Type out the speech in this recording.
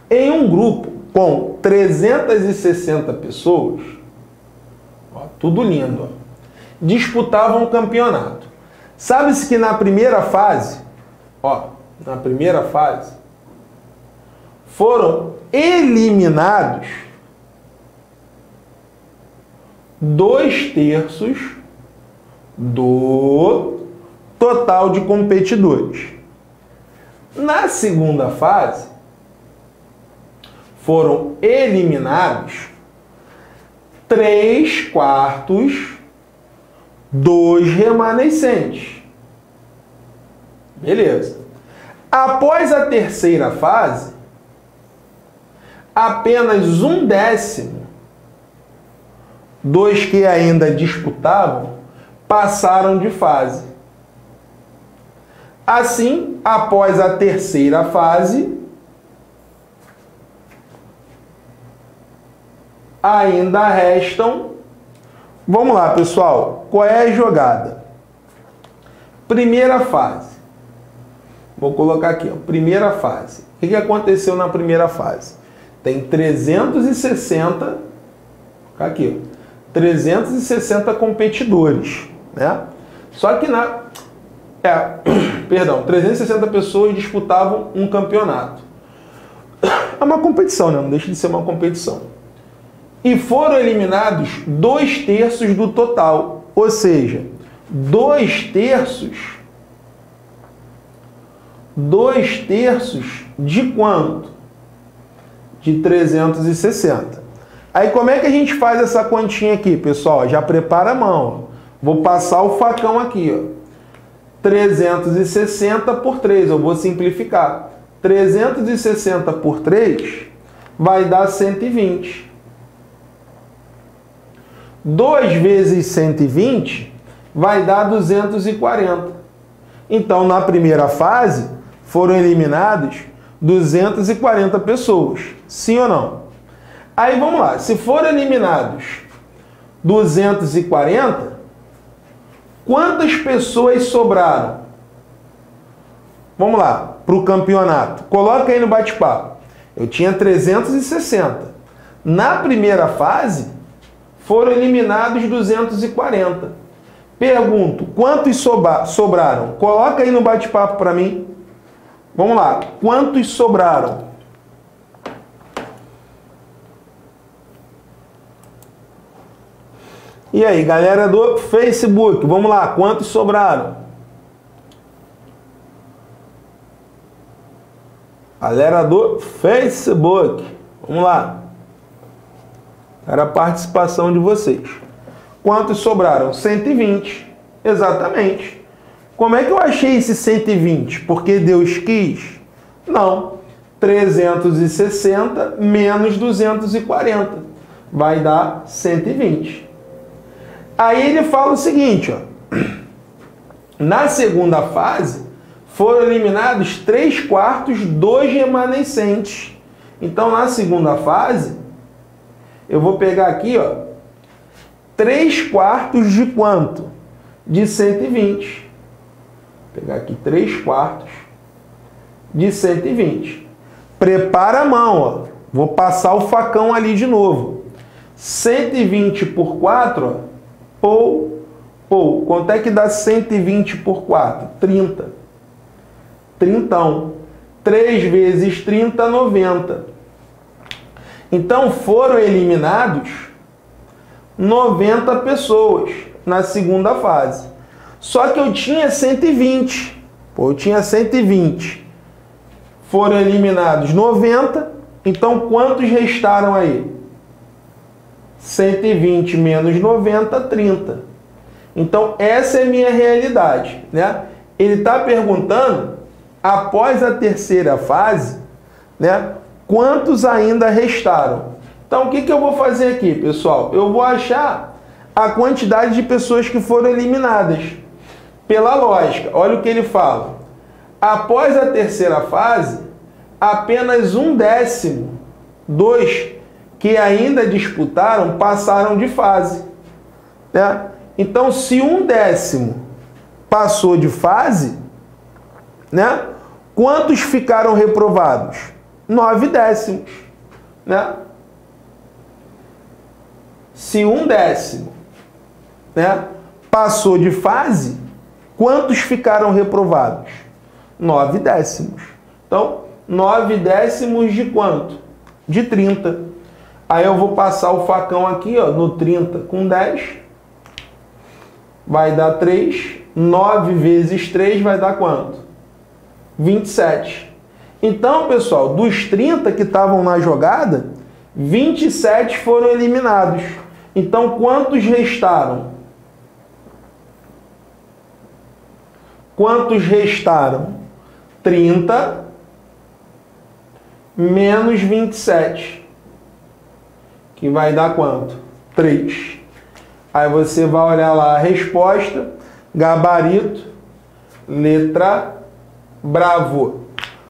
Em um grupo com 360 pessoas, ó, tudo lindo, ó, disputavam um campeonato. Sabe-se que na primeira fase, foram eliminados 2/3 do total de competidores. Na segunda fase, foram eliminados 3/4 dos remanescentes. Beleza. Após a terceira fase, apenas 1/10 dos que ainda disputavam passaram de fase. Assim, após a terceira fase, ainda restam... Vamos lá, pessoal. Qual é a jogada? Primeira fase. Vou colocar aqui, ó, primeira fase. O que aconteceu na primeira fase? Tem 360... Aqui, ó, 360 competidores, né? Só que 360 pessoas disputavam um campeonato. É uma competição, né? Não deixa de ser uma competição. E foram eliminados 2/3 do total. Ou seja, 2/3 de quanto? De 360. Aí como é que a gente faz essa continha aqui, pessoal? Já prepara a mão. Vou passar o facão aqui, ó. 360 por 3, eu vou simplificar. 360 por 3 vai dar 120. 2 vezes 120 vai dar 240. Então, na primeira fase, foram eliminados 240 pessoas. Sim ou não? Aí, vamos lá. Se foram eliminados 240, quantas pessoas sobraram? Vamos lá, para o campeonato. Coloca aí no bate-papo. Eu tinha 360. Na primeira fase, foram eliminados 240. Pergunto, quantos sobraram? Coloca aí no bate-papo para mim. Vamos lá, quantos sobraram? E aí, galera do Facebook, vamos lá, quantos sobraram? Galera do Facebook, vamos lá. Era a participação de vocês. Quantos sobraram? 120. Exatamente. Como é que eu achei esse 120? Porque Deus quis? Não. 360 menos 240. Vai dar 120. Aí ele fala o seguinte, ó. Na segunda fase, foram eliminados 3/4 dos remanescentes. Então, na segunda fase, eu vou pegar aqui, ó, 3/4 de quanto? De 120. Vou pegar aqui 3/4 de 120. Prepara a mão, ó. Vou passar o facão ali de novo. 120 por 4, ó. Quanto é que dá 120 por 4? 30. 30. 3 vezes 30, 90. Então, foram eliminados 90 pessoas na segunda fase. Só que eu tinha 120. Eu tinha 120. Foram eliminados 90. Então, quantos restaram aí? 120 menos 90, 30. Então, essa é a minha realidade, né? Ele está perguntando, após a terceira fase, né? Quantos ainda restaram? Então, o que eu vou fazer aqui, pessoal? Eu vou achar a quantidade de pessoas que foram eliminadas. Pela lógica, olha o que ele fala. Após a terceira fase, apenas 1/10 dos que ainda disputaram passaram de fase, né? Então, se 1/10 passou de fase, né? Quantos ficaram reprovados? 9 décimos, né? Se 1 décimo, né, passou de fase, quantos ficaram reprovados? 9 décimos. Então, 9 décimos de quanto? De 30. Aí eu vou passar o facão aqui, ó, no 30 com 10. Vai dar 3. 9 vezes 3 vai dar quanto? 27. Então, pessoal, dos 30 que estavam na jogada, 27 foram eliminados. Então, quantos restaram? Quantos restaram? 30 menos 27. Que vai dar quanto? 3. Aí você vai olhar lá a resposta, gabarito, letra bravo.